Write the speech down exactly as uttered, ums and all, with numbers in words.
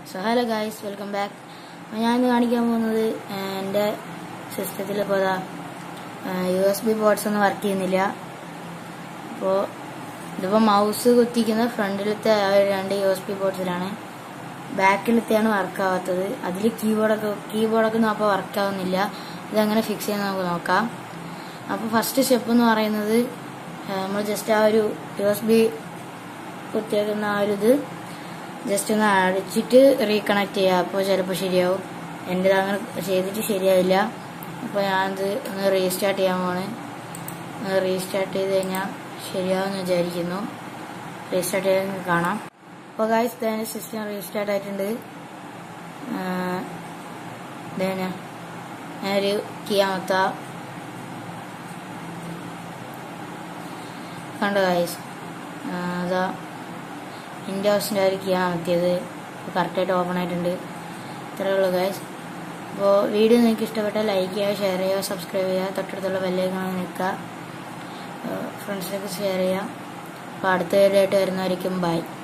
So hello guys, welcome back. ഞാൻ ഇന്ന് കാണിക്കാൻ പോകുന്നത് എൻ്റെ സിസ്റ്റത്തിൽ ഇപ്പോൾ അതാ യു എസ് ബി പോർട്സ് ഒന്നും വർക്ക് ചെയ്യുന്നില്ല. അപ്പോൾ ഇതിപ്പോൾ മൗസ് കുത്തിക്കുന്ന ഫ്രണ്ടിലത്തെ ആ രണ്ട് യു എസ് ബി പോർട്സിലാണ്, ബാക്കിലത്തെയാണ് വർക്കാവാത്തത്. അതിൽ കീബോർഡൊക്കെ കീബോർഡൊക്കെ ഒന്നും അപ്പോൾ വർക്കാവുന്നില്ല. ഇതെങ്ങനെ ഫിക്സ് ചെയ്യാൻ നമുക്ക് നോക്കാം. അപ്പോൾ ഫസ്റ്റ് സ്റ്റെപ്പ് എന്ന് പറയുന്നത് നമ്മൾ ജസ്റ്റ് ആ ഒരു യു എസ് ബി കുത്തിയേക്കുന്ന ആ ഒരു ഇത് ജസ്റ്റ് ഒന്ന് അടിച്ചിട്ട് റീകണക്ട് ചെയ്യുക. അപ്പോൾ ചിലപ്പോൾ ശരിയാവും. എൻ്റെ അങ്ങനെ ചെയ്തിട്ട് ശരിയാവില്ല. അപ്പോൾ ഞാനത് ഒന്ന് റീസ്റ്റാർട്ട് ചെയ്യാൻ പോണ്. റീസ്റ്റാർട്ട് ചെയ്ത് കഴിഞ്ഞാൽ ശരിയാവുമെന്ന് വിചാരിക്കുന്നു. റീസ്റ്റാർട്ട് ചെയ്ത് കാണാം. അപ്പോൾ ഗൈസ്, ഇതിൻ്റെ സിസ്റ്റം റീസ്റ്റാർട്ട് ആയിട്ടുണ്ട്. ഇതേനാ ഞാനൊരു കീ അമർത്താം. കണ്ടോ ഗൈസ്, അതാ വിൻഡോസിൻ്റെ ഒരു കീ അമർത്തിയത് കറക്റ്റായിട്ട് ഓപ്പൺ ആയിട്ടുണ്ട്. ഇത്രയേ ഉള്ളൂ ഗൈസ്. അപ്പോൾ വീഡിയോ നിങ്ങൾക്ക് ഇഷ്ടപ്പെട്ടാൽ ലൈക്ക് ചെയ്യുക, ഷെയർ ചെയ്യുക, സബ്സ്ക്രൈബ് ചെയ്യുക, തൊട്ടടുത്തുള്ള ബെല്ലൈക്കൺ നിൽക്കുക, ഫ്രണ്ട്സിനൊക്കെ ഷെയർ ചെയ്യുക. അപ്പോൾ അടുത്ത വീഡിയോ ആയിട്ട് വരുന്നവരിക്കും ബൈ.